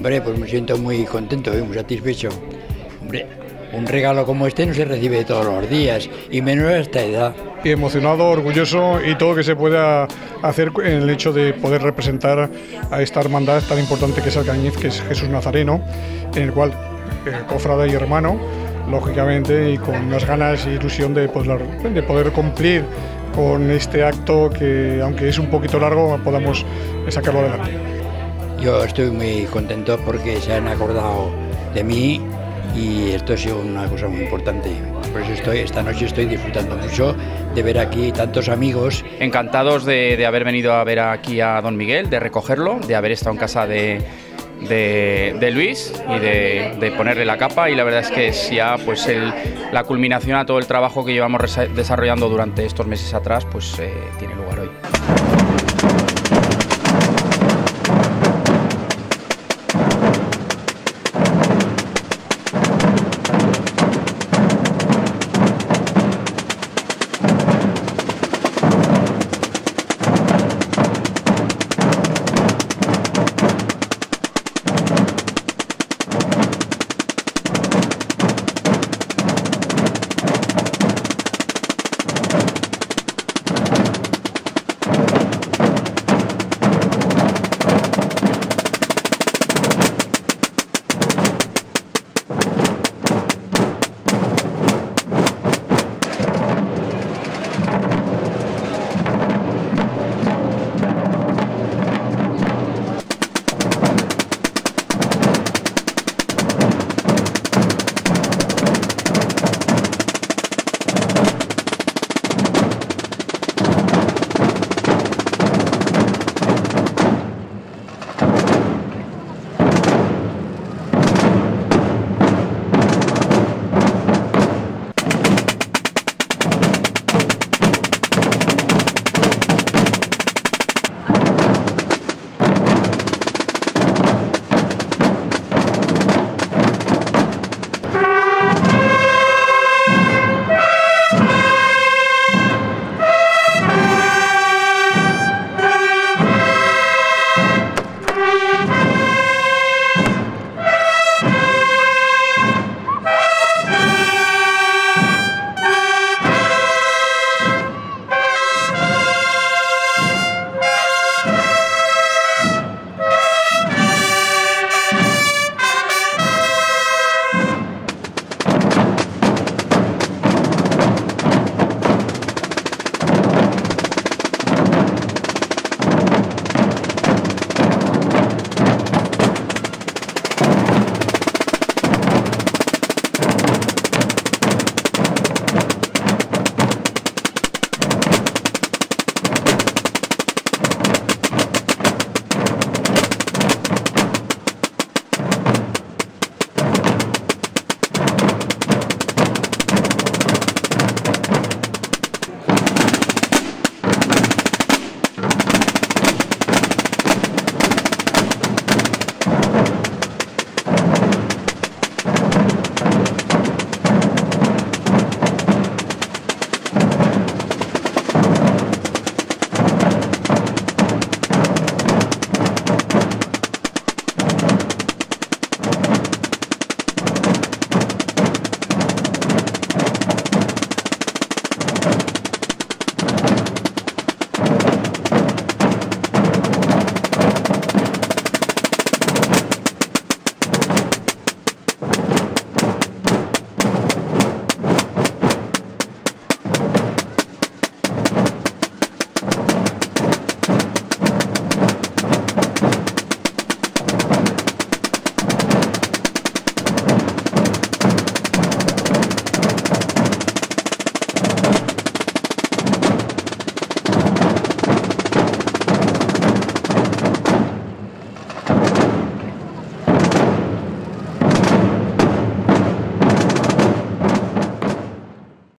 Hombre, pues me siento muy contento y muy satisfecho. Hombre, un regalo como este no se recibe todos los días, y menos a esta edad. Y emocionado, orgulloso y todo lo que se pueda hacer en el hecho de poder representar a esta hermandad tan importante que es Alcañiz, que es Jesús Nazareno, en el cual cofrade y hermano, lógicamente, y con unas ganas y ilusión de poder cumplir con este acto que, aunque es un poquito largo, podamos sacarlo adelante. Yo estoy muy contento porque se han acordado de mí y esto ha sido una cosa muy importante. Por eso esta noche estoy disfrutando mucho de ver aquí tantos amigos. Encantados de haber venido a ver aquí a don Miguel, de recogerlo, de haber estado en casa de Luis y de ponerle la capa, y la verdad es que es ya pues la culminación a todo el trabajo que llevamos desarrollando durante estos meses atrás, pues tiene lugar hoy.